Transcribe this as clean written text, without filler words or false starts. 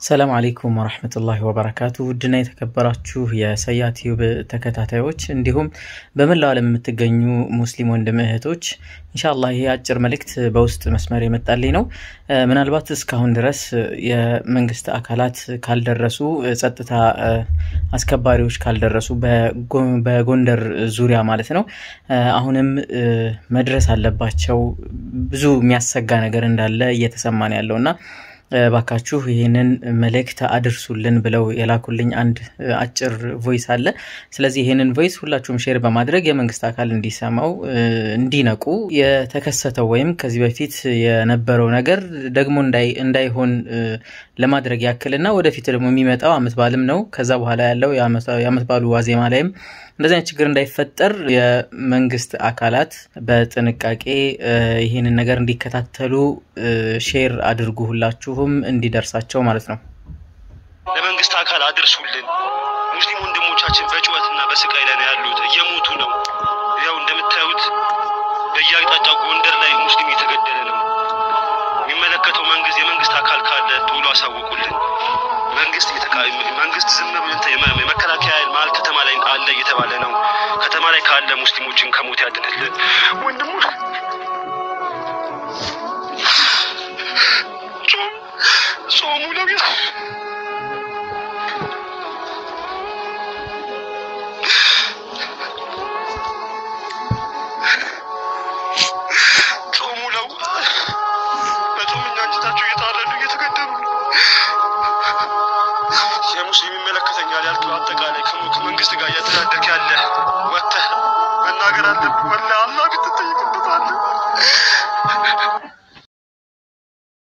ሰላም አለይኩም ወራህመቱላሂ ወበረካቱ ድና የተከበራችሁ የሰያት ዩብ ተከታታዮች እንዲሁም በመላው ዓለም የምትገኙ ሙስሊም ወንድም እህቶች ኢንሻአላህ ይሄ አጭር መልእክት በውስጥ መስመር የመጣልኝ ነው ምናልባት እስካሁን ድረስ የመንግስት አካላት ካልደረሱ ጸጥታ አስከባሪዎች ካልደረሱ በጎንደር ዙሪያ ማለት ነው አሁንም መድረስ አለባቸው ብዙ የሚያሰጋ ነገር እንዳለ እየተሰማን ያለውና ባካችሁ ይሄንን መልእክት አድርሱልን ብለው የላኩልኝ አንድ አጭር ቮይስ አለ ስለዚህ ይሄንን ቮይስ ሁላችሁም ሼር በማድረግ የመንግስት አካል እንዲሰማው እንዲነቁ የተከሰተው ወይም ከዚህ በፊት የነበረው ነገር ደግሞ እንዳይሆን ለማድረግ ያክልና ወደፊት ደግሞ የሚመጣው አመት ባልም ነው ከዛ በኋላ ያለው የአመት ባሉ ዋዜማ ላይም እንደዚህ አይነት ችግር እንዳይፈጠር የመንግስት አካላት በጥንቃቄ ይሄንን ነገር እንዲከታተሉ ሼር አድርጉ ሁላችሁም እንዲደርሳቸው ማለት ነው ለመንግስት አካል አድርሱልን ሙስሊም ወንድሞቻችን በጭዋትና በስቃይ ላይ ያሉት እየሞቱ ነው ያው እንደምታዩት በየአቅጣጫው ጎንደር ላይ ሙስሊም እየተገደለ ነው የሚመለከተው የመንግስት አካል ካለ ቶሎ አሳውቁልን መንግስት ዝም ብሎ የመከላከያ ማል ከተማ ላይ አለ እየተባለ ነው ከተማ ላይ ካለ ሙስሊሞችን ከሞት ያድንልን ወንድሞች